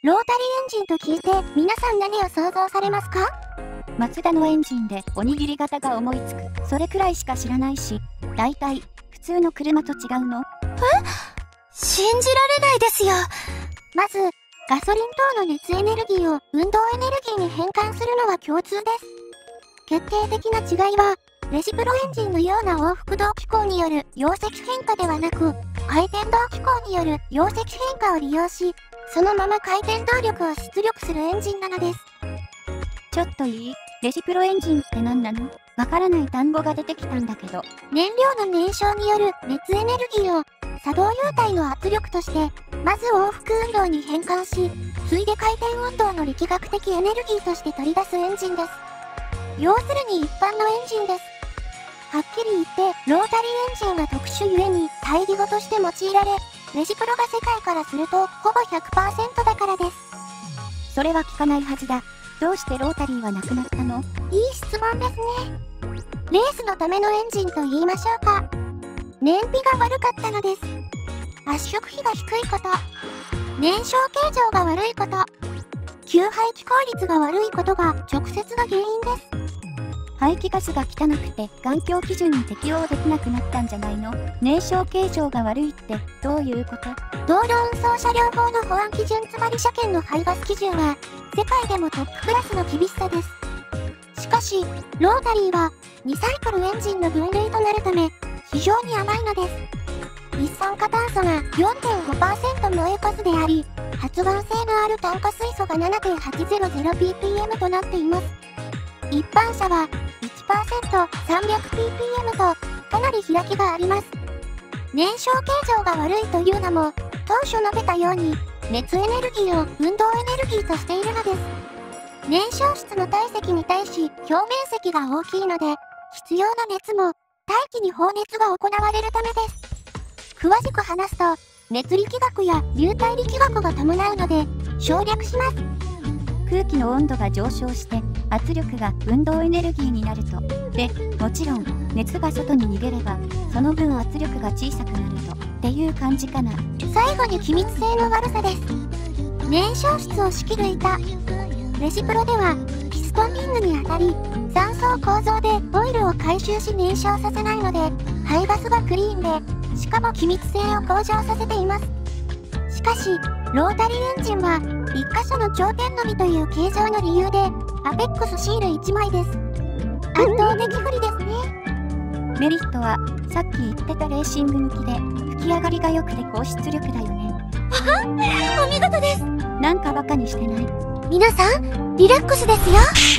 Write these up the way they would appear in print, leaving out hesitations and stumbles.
ロータリーエンジンと聞いて皆さん何を想像されますか？ マツダのエンジンでおにぎり型が思いつく。それくらいしか知らないし、だいたい普通の車と違うの？ 信じられないですよ。まず、ガソリン等の熱エネルギーを運動エネルギーに変換するのは共通です。決定的な違いは、レジプロエンジンのような往復動機構による容積変化ではなく、回転動機構による容積変化を利用し、そのまま回転動力を出力するエンジンなのです。 ちょっといい？レジプロエンジンって何なの？わからない単語が出てきたんだけど。 燃料の燃焼による熱エネルギーを作動流体の圧力として、まず往復運動に変換し、ついで回転運動の力学的エネルギーとして取り出すエンジンです。要するに一般のエンジンです。はっきり言って、ロータリーエンジンが特殊ゆえに対義語として用いられ、レジプロが世界からするとほぼ 100% だからです。 それは聞かないはずだ。どうしてロータリーはなくなったの？ いい質問ですね。レースのためのエンジンと言いましょうか。燃費が悪かったのです。圧縮比が低いこと、燃焼形状が悪いこと、給排気効率が悪いことが直接の原因です。 排気ガスが汚くて環境基準に適応できなくなったんじゃないの？燃焼形状が悪いってどういうこと？ 道路運送車両法の保安基準つまり車検の排ガス基準は世界でもトップクラスの厳しさです。しかし、ロータリーは2サイクルエンジンの分類となるため非常に甘いのです。一酸化炭素が 4.5% 燃えかすであり、発がん性のある炭化水素が 7.800ppm となっています。一般車は 1%300ppm とかなり開きがあります。燃焼形状が悪いというのも、当初述べたように、熱エネルギーを運動エネルギーとしているのです。燃焼室の体積に対し表面積が大きいので、必要な熱も大気に放熱が行われるためです。詳しく話すと、熱力学や流体力学が伴うので、省略します。 空気の温度が上昇して圧力が運動エネルギーになると。で、もちろん熱が外に逃げればその分圧力が小さくなるとっていう感じかな。 最後に気密性の悪さです。燃焼室を仕切る板。レジプロではピストンリングにあたり3層構造でオイルを回収し燃焼させないので排ガスがクリーンで、しかも気密性を向上させています。しかし、ロータリーエンジンは1箇所の頂点のみという形状の理由でアペックスシール1枚です。圧倒的不利ですね。 メリットはさっき言ってたレーシング向きで吹き上がりが良くて高出力だよね。 お見事です。 なんかバカにしてない？ 皆さん、リラックスですよ。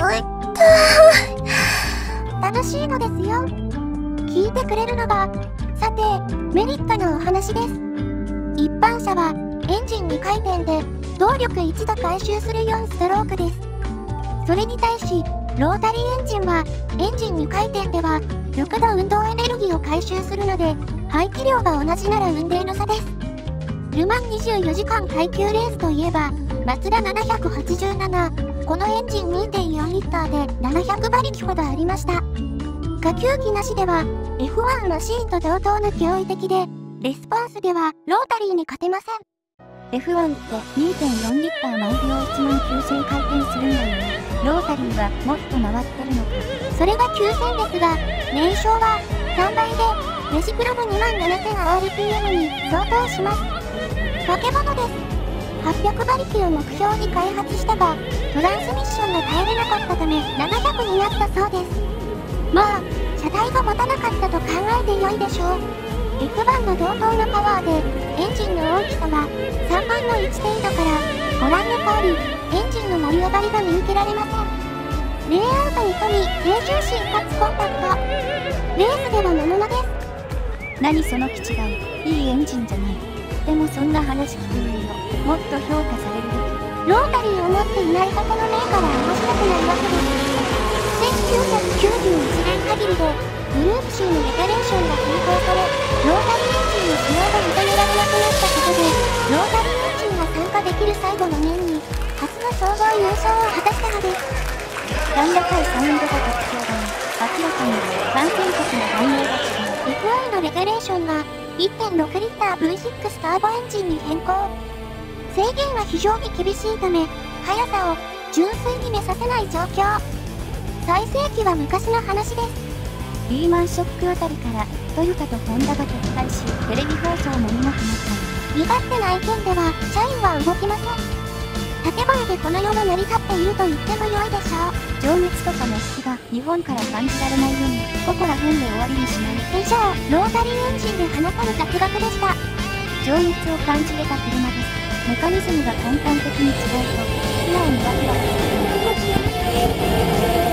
楽しいのですよ。聞いてくれるのが、さて、メリットのお話です。一般車はエンジン2回転で動力1度回収する4ストロークです。それに対し、ロータリーエンジンはエンジン2回転では6度運動エネルギーを回収するので、排気量が同じなら雲泥の差です。ルマン24時間耐久レースといえば、マツダ787、このエンジン 2.4 リッターで700馬力ほどありました。下級機なしでは F1 マシーンと同等の驚異的で、レスポンスではロータリーに勝てません。 F1 って 2.4 リッター毎秒19000回転するんだよね。ロータリーはもっと回ってるのか。 それが9000ですが、燃焼は3倍でレジプロの 27000rpm に相当します。化け物です。800馬力を目標に開発したが、トランスミッションが耐えれなかったため700になったそうです。まあ、車体が持たなかったと考えて良いでしょう。F1 の同等のパワーで、エンジンの大きさは3分の1程度から、ご覧の通り、エンジンの盛り上がりが見受けられません。レイアウトに富み、低重心かつコンパクト。レースでは魔物です。 何その気違い、いいエンジンじゃない。でもそんな話聞くのよ。もっと評価されるべき。 ロータリーを持っていない方の目から面白くなるわけです。1991年限りで、グループ C のレギュレーションが変更され、ロータリーエンジンの使用が認められなくなったことで、ロータリーエンジンが参加できる最後の年に、初の総合優勝を果たしたのです。 甲高いサウンドが特徴だね。明らかに観戦国の反応が違う。 F1 のレギュレーションが 1.6 リッター V6 ターボエンジンに変更。 制限は非常に厳しいため、速さを純粋に目指せない状況。最盛期は昔の話です。 リーマンショックあたりからトヨタとホンダが撤退し、テレビ放送も見なくなった。 身勝手な意見では社員は動きません。建前でこの世が成り立っていると言っても良いでしょう。 情熱とか熱気が日本から感じられないように、ここら辺で終わりにしない。 以上、ロータリーエンジンで放たれた雑学でした。 情熱を感じれた車です。メカニズムが根本的に違うと、素直にワクワクする。